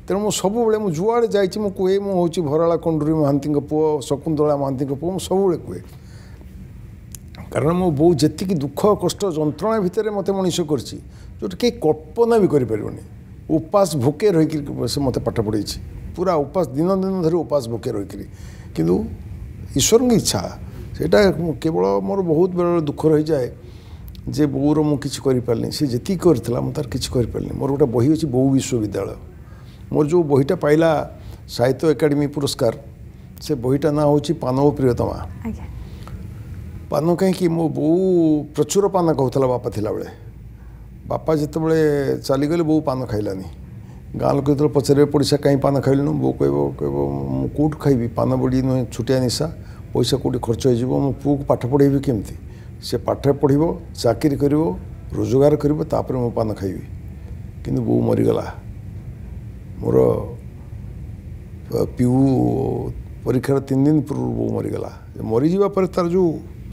तेणु मु सब मुझे जुआड़े जाइए कहे मुझे भराला कंडूरी महांती पुओ शकुंतला महांती पुओ मुझे सब कहे कारण मो बो जी दुख कष्ट जंत्रणा भितर मत मनीष कर कहीं कल्पना भी करें उपास भोके रही से मत पाठ पढ़े पूरा उपास दिन दिन धरी उपास भोके रही किंतु ईश्वर की इच्छा सेटा केवल मोर बहुत बेले दुख रही जाए जे बोर मुझे करें सी जी करता तार कि मोर गोटे बही अच्छी बो विश्वविद्यालय मोर जो बहीटा पाइला साहित्य एकाडेमी पुरस्कार से बहीटा ना हूँ पानव प्रियतमा पान कहीं मो बो प्रचुर पान कहूला बापा थिला बेले बापा जिते बड़े चलीगले बो पान खाइलानी गाँ लोक जो पचारे पड़ोसा कहीं पान खाइलु बो कह कौटू खाइबी पान बड़ी नुहे छुटिया निशा पैसा कौटी खर्च हो मो पु को पाठ पढ़ेबी केमती से पाठ पढ़ो चाकरी कर रोजगार कर मो पान खाइबी किंतु बो मरीगला मोर पीयू परीक्षार 3 दिन पूर्व बो मरीगला मरीजा पर तार जो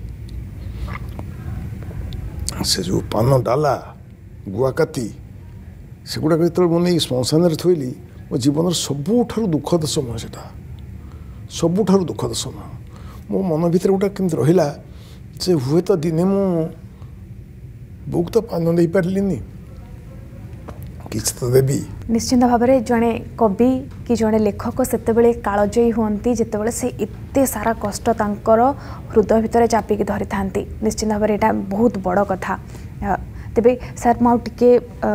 से जो पान डाला गुआकाती से गुड़ाक जो मुझे श्मशान थोली मो जीवन सबुठ दुखद समय से सबुठ दुखद समय मो मन भर गोटा केमती रहा जे हुए तो दिने मु बुक तो पान दे पार्ली किसी तो देवी निश्चिंत भाव में जड़े कवि कि जड़े लेखक से कालजयी हमें जितेबाला से एत सारा कष्ट तांकर हृदय भितर चापिकी धरी था निश्चिंत भाव में यहाँ बहुत बड़ कथा तेबे सर मुझे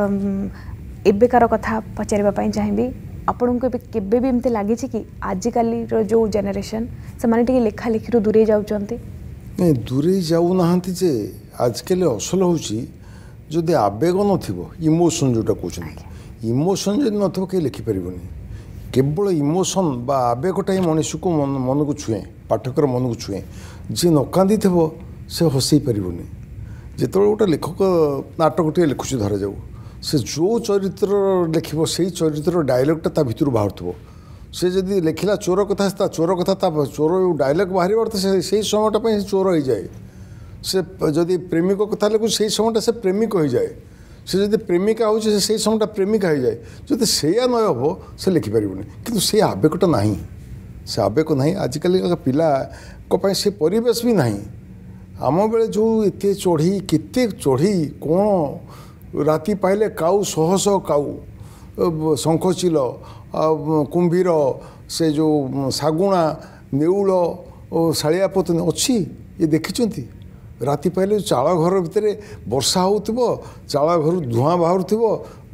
एबेकार कथा पचारे चाहिए आपण को केबे भी एमती लगी कि आजिकल जो जेनेरेशन से माने टिके लेखा लेखी रू दूरे जाउचंती नहीं दूरे जाऊना जे आजकल असल हूँ जदि आवेग नथिबो इमोशन जोटा कहते इमोशन जब नथिबो के लिखिपर केवल इमोशन बा आवेगटा ही मनुष्य को मन को छुए पाठकर मन को छुए जी न कांदी थो से हसई पारनी जिते गोटे लेखक नाटक लिखुच धरा जाऊ से जो चरित्र लिख से चरित्र डायलॉगटा ता भितर बाहर थो से जदि लिखला चोर कथा चोर कथा चोर डायलॉग बाहर तो से समयटा चोर हो जाए से जदि प्रेमिक कथा लिखु से समयटा से प्रेमिक हो जाए से जदि प्रेमिका हो समयटा प्रेमिका हो जाए जदि से नय हम से लिखिपर कि से आवेगटा ना से आवेग ना आजिकल पिला से परिवेश भी ना आम बेले जो एते चढ़ी केते चढ़ी कौन राति पाइले काऊ शह शह काऊ शंखचिल कुंभीर से जो शागुणा नेउल शालिया पत्नी अच्छी ये देखी राति पाइले चाल घर भितर वर्षा होउथिबो चाल घर धुआं बाहर थो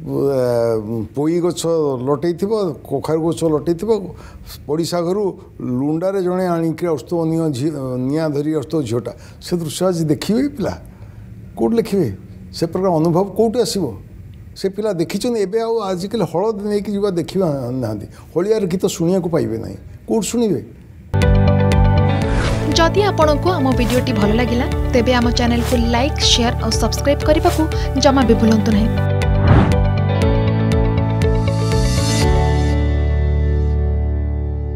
पोई गछ लटई कखार गछ लटई पड़िशा घर लुंडारे जड़े आणिक आसुव निआ धरी आसुव झीटा से दृश्य आज देखिए पिला कौट लिखे से प्रकार अनुभव कौट आसो से पिला देखी एवं आजिकल हलद नहीं कि देखा ना हलियार गीत शुणा पाइबे ना कौट शुणे जदि आपंक आम भिडी भल लगा तेब आम चैनल को लाइक शेयर और सब्सक्राइब करने को जमा भी भूलु नहीं।